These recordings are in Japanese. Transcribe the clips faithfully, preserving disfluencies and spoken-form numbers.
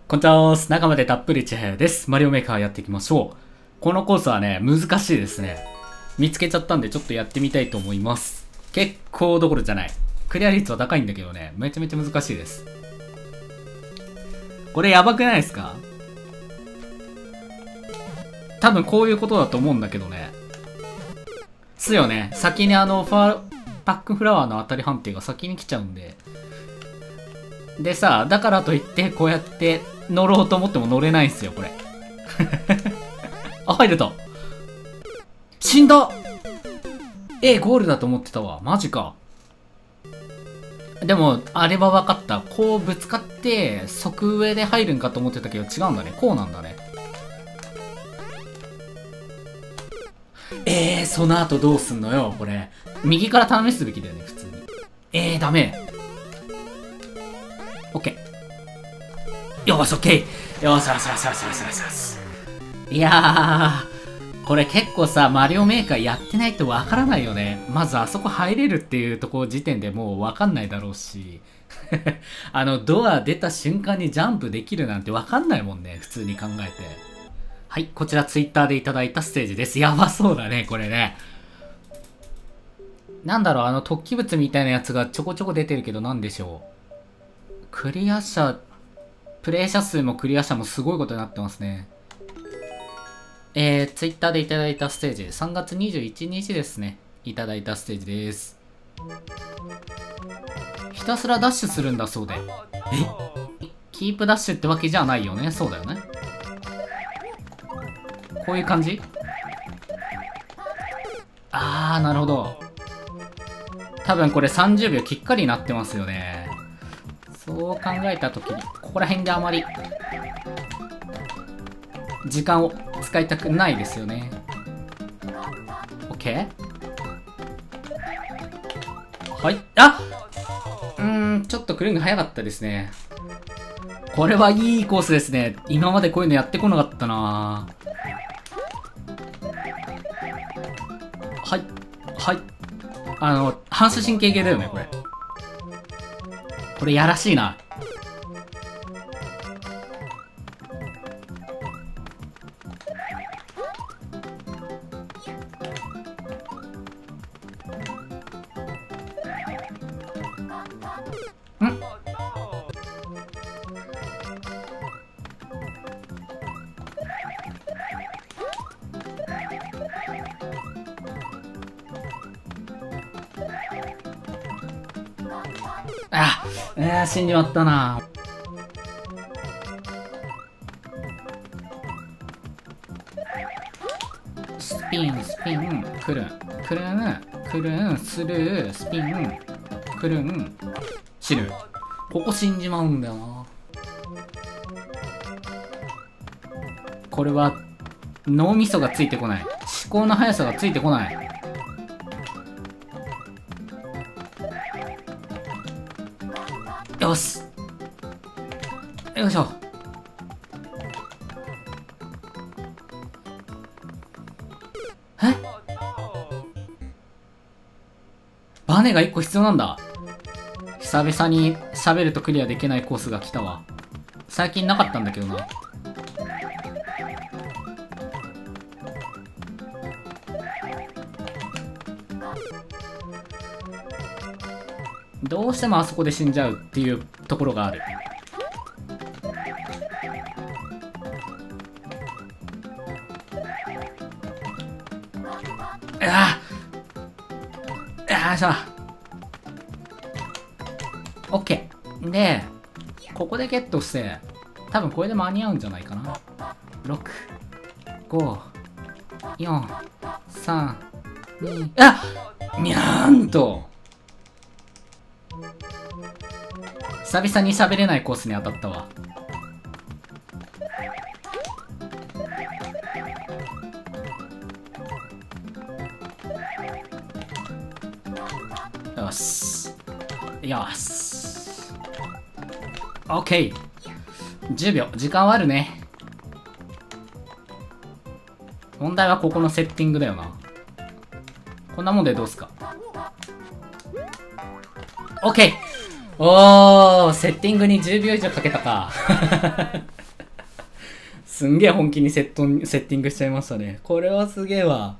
こんにちは、中までたっぷりちはやです。マリオメーカーやっていきましょう。このコースはね、難しいですね。見つけちゃったんでちょっとやってみたいと思います。結構どころじゃない。クリア率は高いんだけどね、めちゃめちゃ難しいです。これやばくないですか？多分こういうことだと思うんだけどね。すよね。先にあの、ファパックフラワーの当たり判定が先に来ちゃうんで。でさ、だからといってこうやって乗ろうと思っても乗れないんすよ、これ。あ、入れた。死んだ。え、ゴールだと思ってたわ。マジか。でも、あれは分かった。こうぶつかって、側上で入るんかと思ってたけど違うんだね。こうなんだね。えー、その後どうすんのよ、これ。右から試すべきだよね、普通に。えー、ダメ。オッケー。よし、オッケー。よし、よし、よし、よし、よし、よし、よし。いやー、これ結構さ、マリオメーカーやってないとわからないよね。まずあそこ入れるっていうところ時点でもうわかんないだろうし。あの、ドア出た瞬間にジャンプできるなんてわかんないもんね、普通に考えて。はい、こちらツイッターでいただいたステージです。やばそうだね、これね。なんだろう、あの突起物みたいなやつがちょこちょこ出てるけどなんでしょう。クリア者、プレイ者数もクリア者もすごいことになってますね。えー、ツイッターでいただいたステージ、さんがつにじゅういちにちですね。いただいたステージです。ひたすらダッシュするんだそうで。え？キープダッシュってわけじゃないよね。そうだよね。こういう感じ？あー、なるほど。多分これさんじゅうびょうきっかりになってますよね。そう考えたときに、ここら辺であまり時間を使いたくないですよね。OK？ はい。あ！うーん、ちょっとクルンが早かったですね。これはいいコースですね。今までこういうのやってこなかったな。はい。はい。あの、反射神経系だよね、これ。これやらしいな。ん？あ、えー、死んじまったな。スピン、スピン、クルン、クルン、クルン、スルー、スピン、クルン、シル。ここ死んじまうんだよな。これは脳みそがついてこない。思考の速さがついてこない。よし。よいしょ。え？バネがいっこ必要なんだ。久々に喋るとクリアできないコースが来たわ。最近なかったんだけどな。どうしてもあそこで死んじゃうっていうところがある。ああよいしょ。オッケー。で、ここでゲットして、多分これで間に合うんじゃないかな。ろく、ご、よん、さん、に、あっにゃーんと久々に喋れないコースに当たったわ。よし。よし。オッケー。じゅうびょう。時間はあるね。問題はここのセッティングだよな。こんなもんでどうすか？オッケー。おー、セッティングにじゅうびょう以上かけたか。 すんげえ本気にセットセッティングしちゃいましたね。これはすげえわ。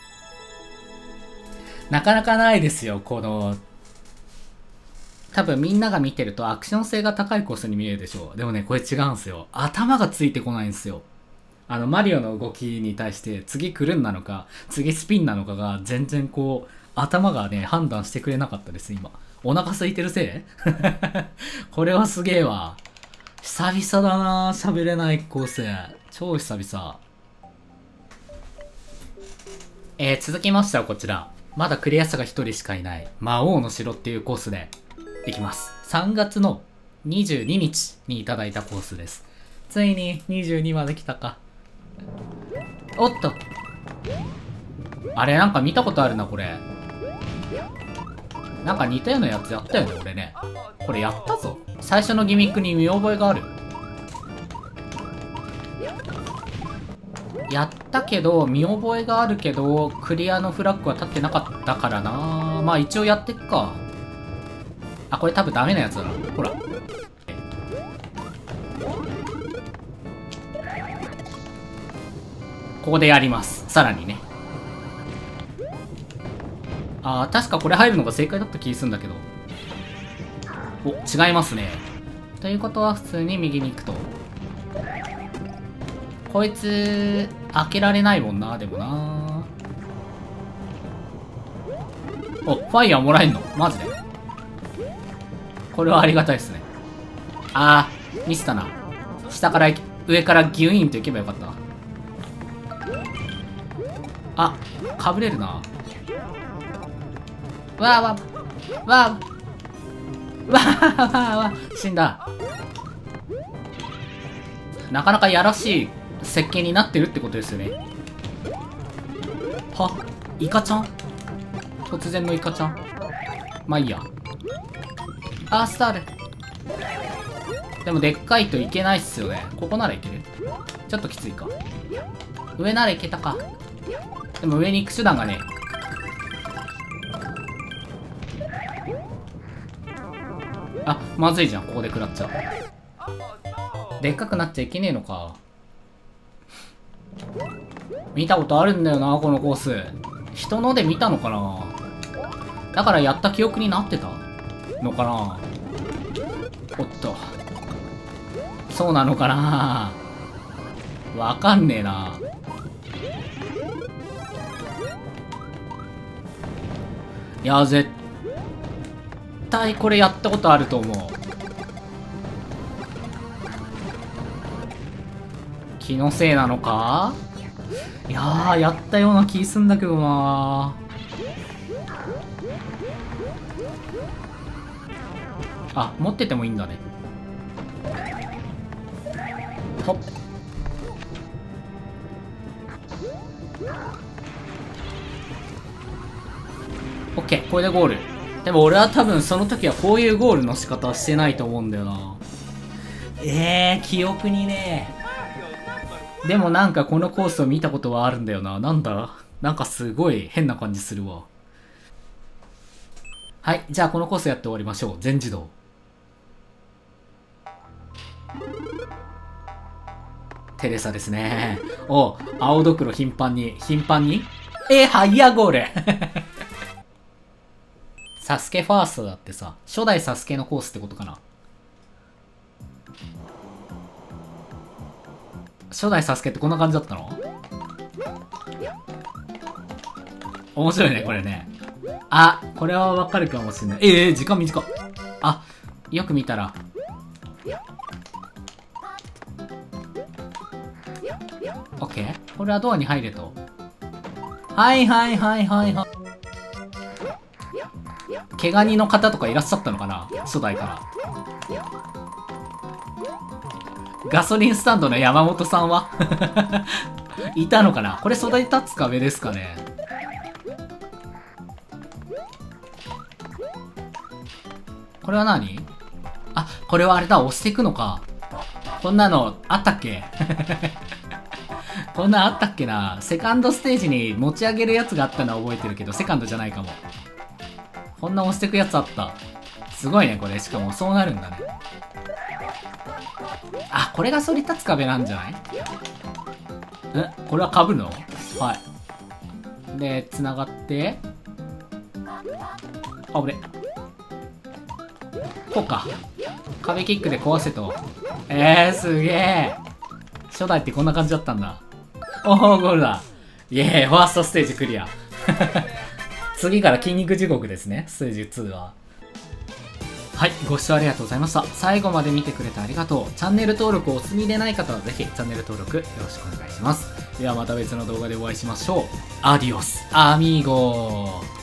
なかなかないですよ、この、多分みんなが見てるとアクション性が高いコースに見えるでしょう。でもね、これ違うんですよ。頭がついてこないんですよ。あの、マリオの動きに対して次クルンなのか、次スピンなのかが全然こう、頭がね、判断してくれなかったです、今。お腹空いてるせいこれはすげえわ。久々だなぁ、喋れないコース。超久々。えー、続きましてはこちら。まだクリア者が一人しかいない魔王の城っていうコースでいきます。さんがつのにじゅうににちにいただいたコースです。ついににじゅうにまで来たか。おっと。あれなんか見たことあるな、これ。なんか似たようなやつやったよね、俺ね。これやったぞ。最初のギミックに見覚えがある。やったけど、見覚えがあるけど、クリアのフラッグは立ってなかったからな。まあ一応やってっか。あ、これ多分ダメなやつだな。ほら。ここでやります。さらにね。あー、確かこれ入るのが正解だった気するんだけど。お、違いますね。ということは普通に右に行くと。こいつ、開けられないもんな、でもな。お、ファイヤーもらえんのマジでこれはありがたいですね。あー、ミスったな。下から、上からギュイーンと行けばよかった。あ、かぶれるな。わーわー、わーわーわーわー、死んだ。なかなかやらしい設計になってるってことですよね。は、イカちゃん突然のイカちゃん。まあいいや。あー、スタール。でもでっかいといけないっすよね。ここならいける。ちょっときついか。上ならいけたか。でも上に行く手段がね。あ、まずいじゃん。ここで食らっちゃう。でっかくなっちゃいけねえのか。見たことあるんだよな、このコース。人ので見たのかな。だからやった記憶になってたのかな。おっと。そうなのかな。わかんねえな。いや、絶対これやったことあると思う。気のせいなのか。いやー、やったような気すんだけどな。あ、持っててもいいんだね。ほっ。オッケー、これでゴール。でも俺は多分その時はこういうゴールの仕方はしてないと思うんだよな。えー、記憶にね。でもなんかこのコースを見たことはあるんだよな。なんだ、なんかすごい変な感じするわ。はい、じゃあこのコースやって終わりましょう。全自動。テレサですね。お、青ドクロ頻繁に、頻繁にえー、ハイヤーゴールサスケファーストだってさ、初代サスケのコースってことかな。初代サスケってこんな感じだったの？面白いね、これね。あ、これはわかるかもしれない。ええー、時間短っ。あ、よく見たら。オッケー。これはドアに入れと。はいはいはいはいはい。毛ガニの方とかいらっしゃったのかな、初代から。ガソリンスタンドの山本さんはいたのかな。これ育て立つ壁ですかね。これは何？あ、これはあれだ、押していくのか。こんなのあったっけこんなんあったっけな。セカンドステージに持ち上げるやつがあったのは覚えてるけど、セカンドじゃないかも。こんな押していくやつあった。すごいね、これ。しかもそうなるんだね。あ、これが反り立つ壁なんじゃない？ え、これは被るの？はい。で、繋がって、あ、ぶね。こうか。壁キックで壊せと。えー、すげえ。初代ってこんな感じだったんだ。おー、ゴールだ。イエーイ、ファーストステージクリア。次から筋肉地獄ですね、ステージツーは。はい、ご視聴ありがとうございました。最後まで見てくれてありがとう。チャンネル登録をお済みでない方はぜひチャンネル登録よろしくお願いします。ではまた別の動画でお会いしましょう。アディオス、アミーゴー。